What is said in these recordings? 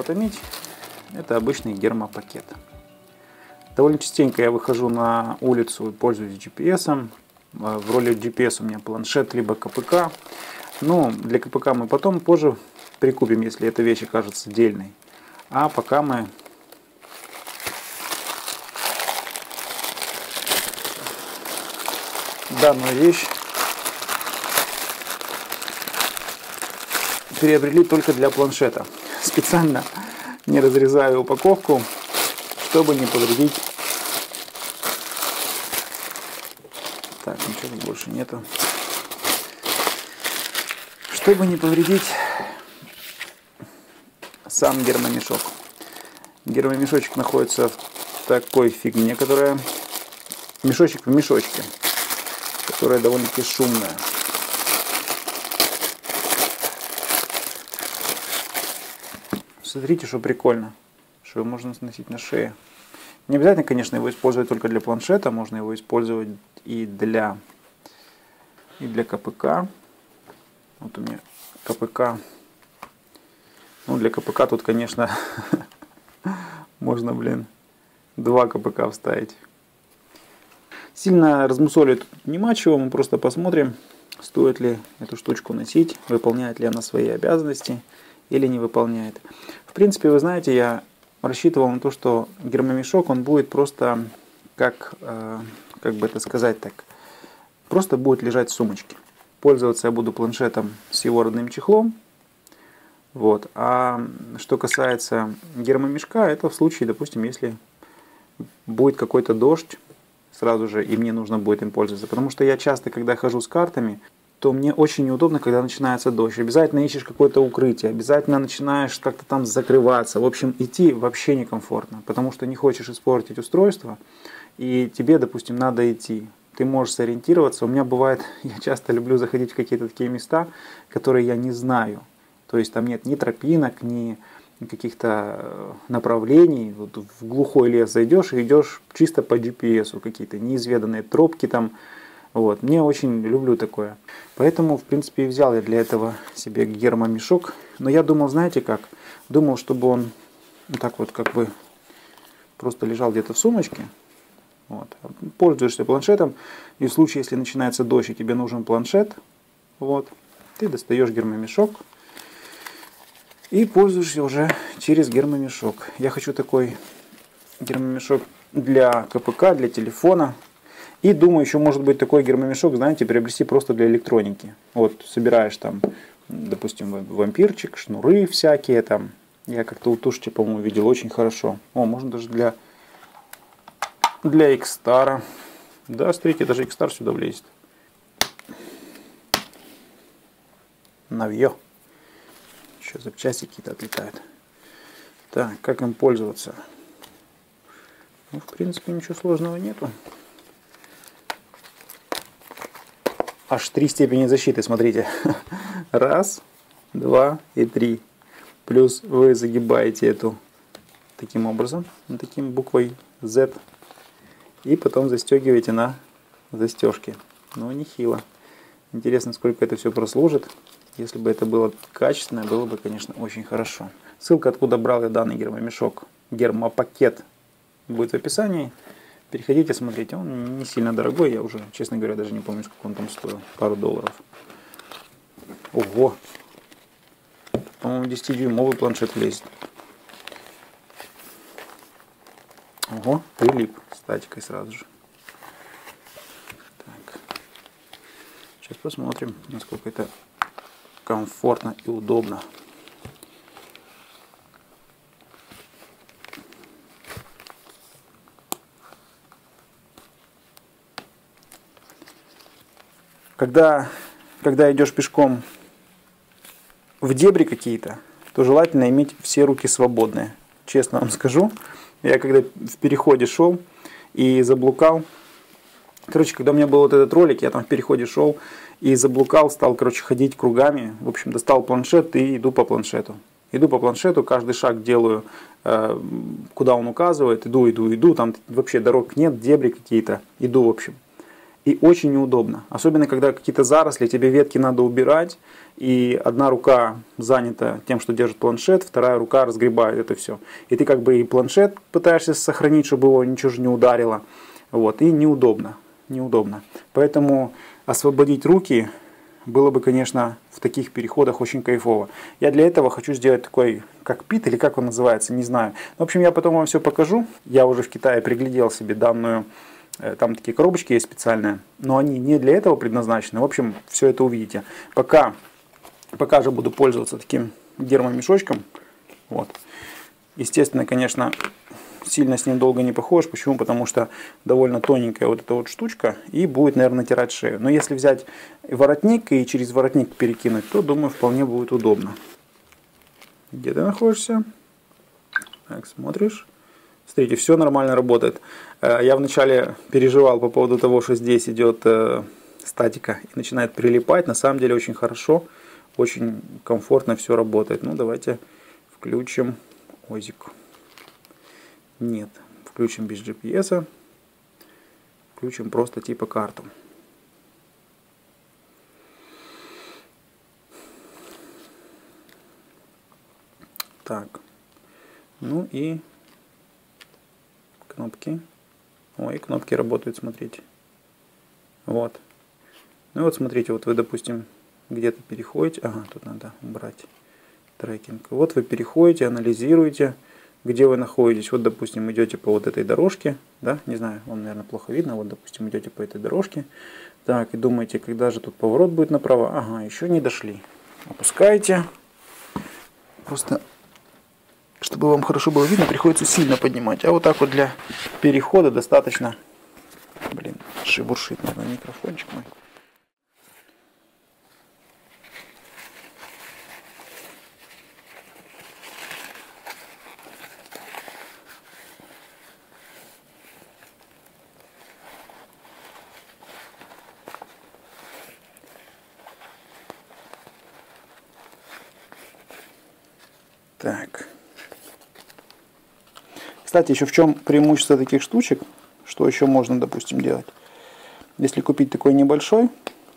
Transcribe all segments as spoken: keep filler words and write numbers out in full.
потомить. Это обычный гермопакет. Довольно частенько я выхожу на улицу и пользуюсь джи пи эсом. В роли джи пи эс у меня планшет либо ка пэ ка. Ну, для ка пэ ка мы потом позже прикупим, если эта вещь окажется дельной. А пока мы данную вещь приобрели только для планшета. Специально не разрезаю упаковку, чтобы не повредить. Так, ничего тут больше нету. Чтобы не повредить сам гермомешок. Гермомешочек находится в такой фигне, которая... Мешочек в мешочке, которая довольно-таки шумная. Смотрите, что прикольно, что его можно носить на шее. Не обязательно, конечно, его использовать только для планшета, можно его использовать и для, и для ка пэ ка. Вот у меня ка пэ ка. Ну, для ка пэ ка тут, конечно, можно, блин, два ка пэ ка вставить. Сильно размусоливать тут нема чего, мы просто посмотрим, стоит ли эту штучку носить, выполняет ли она свои обязанности или не выполняет. В принципе, вы знаете, я рассчитывал на то, что гермомешок, он будет просто, как, э, как бы это сказать так, просто будет лежать в сумочке. Пользоваться я буду планшетом с его родным чехлом. Вот. А что касается гермомешка, это в случае, допустим, если будет какой-то дождь, сразу же и мне нужно будет им пользоваться. Потому что я часто, когда хожу с картами, то мне очень неудобно, когда начинается дождь. Обязательно ищешь какое-то укрытие, обязательно начинаешь как-то там закрываться. В общем, идти вообще некомфортно, потому что не хочешь испортить устройство, и тебе, допустим, надо идти. Ты можешь сориентироваться. У меня бывает, я часто люблю заходить в какие-то такие места, которые я не знаю. То есть там нет ни тропинок, ни каких-то направлений. Вот в глухой лес зайдешь и идешь чисто по джи пи эсу, какие-то неизведанные тропки там. Вот. Мне очень люблю такое. Поэтому, в принципе, и взял я для этого себе гермомешок. Но я думал, знаете как? Думал, чтобы он вот так вот как бы просто лежал где-то в сумочке. Вот. Пользуешься планшетом. И в случае, если начинается дождь и тебе нужен планшет, вот, ты достаешь гермомешок и пользуешься уже через гермомешок. Я хочу такой гермомешок для ка пэ ка, для телефона. И думаю, еще может быть такой гермомешок, знаете, приобрести просто для электроники. Вот собираешь там, допустим, вампирчик, шнуры всякие там. Я как-то у Тушича, по-моему, видел очень хорошо. О, можно даже для, для X-Star. Да, смотрите, даже X-Star сюда влезет. Навье. Еще запчасти какие-то отлетают. Так, как им пользоваться? Ну, в принципе, ничего сложного нету. Аж три степени защиты, смотрите. Раз, два и три. Плюс вы загибаете эту таким образом, таким буквой Z. И потом застегиваете на застежке. Ну, нехило. Интересно, сколько это все прослужит. Если бы это было качественное, было бы, конечно, очень хорошо. Ссылка, откуда брал я данный гермомешок, гермопакет, будет в описании. Переходите, смотрите, он не сильно дорогой, я уже, честно говоря, даже не помню, сколько он там стоил, пару долларов. Ого! По-моему, десятидюймовый планшет влезет. Ого, прилип статикой сразу же. Так. Сейчас посмотрим, насколько это комфортно и удобно. Когда, когда идешь пешком в дебри какие-то, то желательно иметь все руки свободные. Честно вам скажу. Я когда в переходе шел и заблукал. Короче, когда у меня был вот этот ролик, я там в переходе шел и заблукал, стал, короче, ходить кругами. В общем, достал планшет и иду по планшету. Иду по планшету, каждый шаг делаю, э, куда он указывает. Иду, иду, иду. Там вообще дорог нет, дебри какие-то. Иду, в общем. и очень неудобно. Особенно, когда какие-то заросли, тебе ветки надо убирать, и одна рука занята тем, что держит планшет, вторая рука разгребает это все. И ты как бы и планшет пытаешься сохранить, чтобы его ничего же не ударило. Вот, и неудобно. Неудобно. Поэтому освободить руки было бы, конечно, в таких переходах очень кайфово. Я для этого хочу сделать такой кокпит, или как он называется, не знаю. В общем, я потом вам все покажу. Я уже в Китае приглядел себе данную. Там такие коробочки есть специальные, но они не для этого предназначены. В общем, все это увидите. Пока, пока же буду пользоваться таким гермомешочком. Вот. Естественно, конечно, сильно с ним долго не походишь. Почему? Потому что довольно тоненькая вот эта вот штучка и будет, наверное, натирать шею. Но если взять воротник и через воротник перекинуть, то, думаю, вполне будет удобно. Где ты находишься? Так, смотришь. Смотрите, все нормально работает. Я вначале переживал по поводу того, что здесь идет статика и начинает прилипать. На самом деле очень хорошо, очень комфортно все работает. Ну, давайте включим озик. Нет, включим без джи пи эс. Включим просто типа карту. Так, ну и кнопки. Ой, кнопки работают, смотрите. Вот. Ну и вот смотрите, вот вы, допустим, где-то переходите. Ага, тут надо убрать трекинг. Вот вы переходите, анализируете, где вы находитесь. Вот, допустим, идете по вот этой дорожке. Да, не знаю, вам, наверное, плохо видно. Вот, допустим, идете по этой дорожке. Так, и думаете, когда же тут поворот будет направо. Ага, еще не дошли. Опускаете. Просто... Чтобы вам хорошо было видно, приходится сильно поднимать. А вот так вот для перехода достаточно... Блин, шебуршит, наверное, микрофончик мой. Так. Кстати, еще в чем преимущество таких штучек, что еще можно, допустим, делать. Если купить такой небольшой,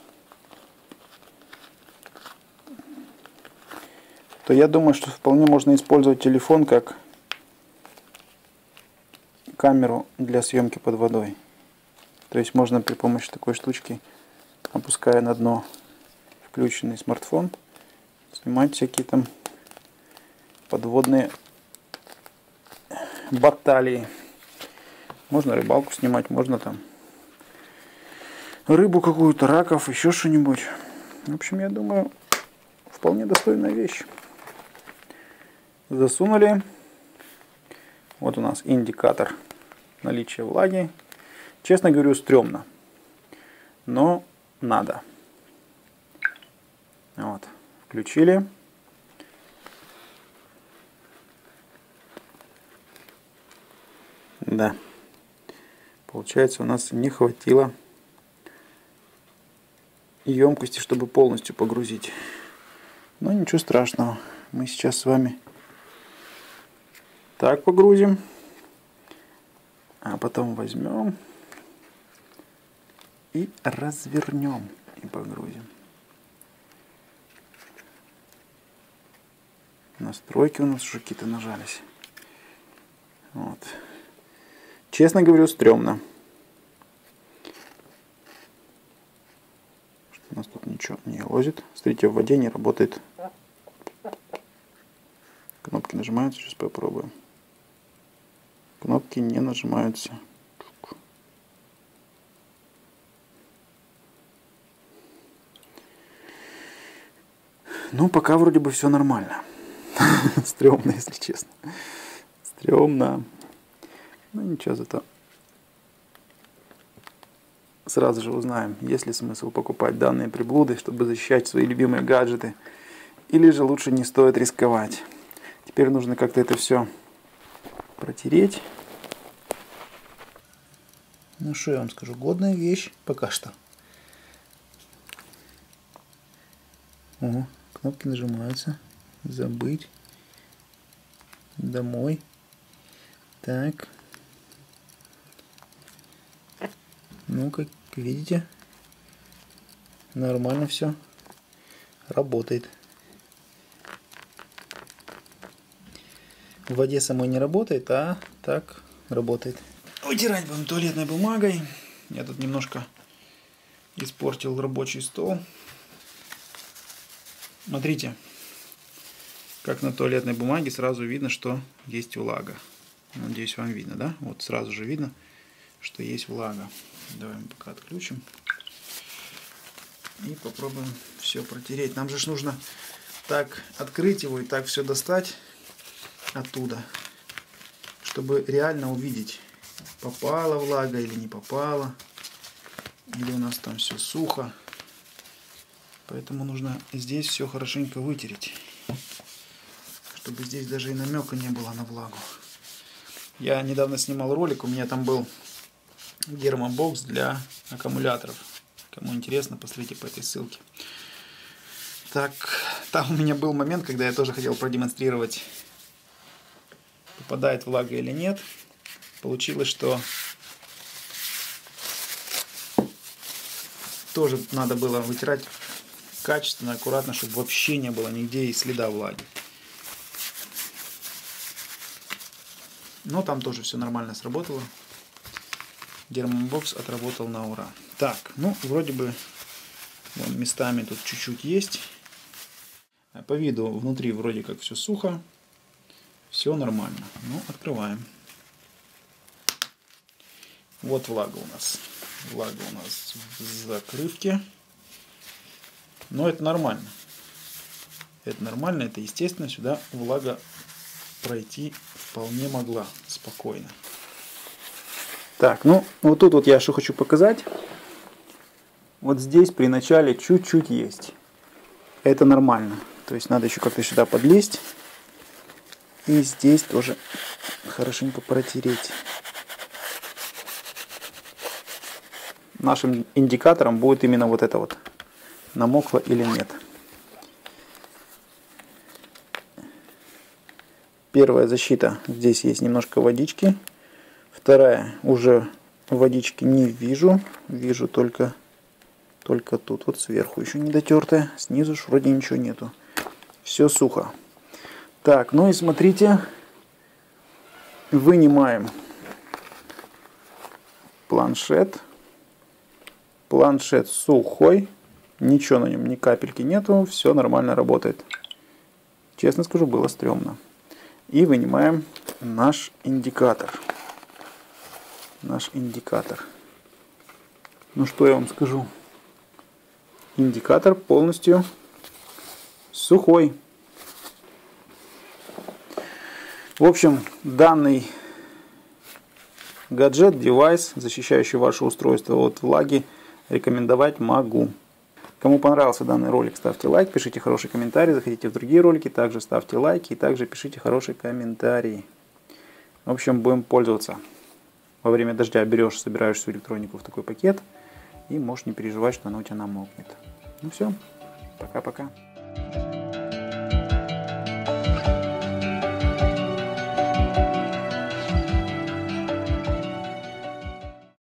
то я думаю, что вполне можно использовать телефон как камеру для съемки под водой. То есть можно при помощи такой штучки, опуская на дно включенный смартфон, снимать всякие там подводные баталии. Можно рыбалку снимать, можно там рыбу какую-то, раков, еще что-нибудь. В общем, я думаю, вполне достойная вещь. Засунули. Вот у нас индикатор наличия влаги. Честно говорю, стрёмно. Но надо. Вот. Включили. Да. Получается, у нас не хватило емкости, чтобы полностью погрузить. Но ничего страшного. Мы сейчас с вами так погрузим. А потом возьмем и развернем и погрузим. Настройки у нас уже какие-то нажались. Вот. Честно говорю, стрёмно. Что у нас тут ничего не лозит. Смотрите, в воде не работает. Кнопки нажимаются, сейчас попробуем. Кнопки не нажимаются. Ну, пока вроде бы все нормально. Стрёмно, если честно. Стрёмно. Ну ничего, зато сразу же узнаем, есть ли смысл покупать данные приблуды, чтобы защищать свои любимые гаджеты, или же лучше не стоит рисковать. Теперь нужно как-то это все протереть. Ну что я вам скажу, годная вещь пока что. О, кнопки нажимаются. Забыть. Домой. Так. Ну-ка, вы видите, нормально все работает. В воде самой не работает, а так работает. Вытирать будем туалетной бумагой. Я тут немножко испортил рабочий стол. Смотрите, как на туалетной бумаге сразу видно, что есть влага. Надеюсь, вам видно, да? Вот сразу же видно, что есть влага. Давай мы пока отключим. И попробуем все протереть. Нам же нужно так открыть его и так все достать оттуда, чтобы реально увидеть, попала влага или не попала, или у нас там все сухо. Поэтому нужно здесь все хорошенько вытереть, чтобы здесь даже и намека не было на влагу. Я недавно снимал ролик, у меня там был гермобокс для аккумуляторов. Кому интересно, посмотрите по этой ссылке. Так, там у меня был момент, когда я тоже хотел продемонстрировать, попадает влага или нет. Получилось, что тоже надо было вытирать качественно, аккуратно, чтобы вообще не было нигде и следа влаги. Но там тоже все нормально сработало. Гермобокс отработал на ура. Так, ну вроде бы вон, местами тут чуть-чуть есть. По виду внутри вроде как все сухо. Все нормально. Ну, открываем. Вот влага у нас. Влага у нас в закрывке. Но это нормально. Это нормально, это естественно. Сюда влага пройти вполне могла спокойно. Так, ну вот тут вот я что хочу показать. Вот здесь при начале чуть-чуть есть. Это нормально. То есть надо еще как-то сюда подлезть. И здесь тоже хорошенько протереть. Нашим индикатором будет именно вот это вот. Намокло или нет. Первая защита. Здесь есть немножко водички. Вторая. Уже водички не вижу. Вижу только, только тут. Вот сверху еще не дотертая. Снизу ж вроде ничего нету. Все сухо. Так, ну и смотрите. Вынимаем планшет. Планшет сухой. Ничего на нем, ни капельки нету. Все нормально работает. Честно скажу, было стрёмно. И вынимаем наш индикатор. Наш индикатор. Ну что я вам скажу? Индикатор полностью сухой. В общем, данный гаджет, девайс, защищающий ваше устройство от влаги, рекомендовать могу. Кому понравился данный ролик, ставьте лайк, пишите хороший комментарий, заходите в другие ролики, также ставьте лайки и также пишите хороший комментарий. В общем, будем пользоваться. Во время дождя берешь, собираешь всю электронику в такой пакет и можешь не переживать, что она у тебя намокнет. Ну все, пока-пока.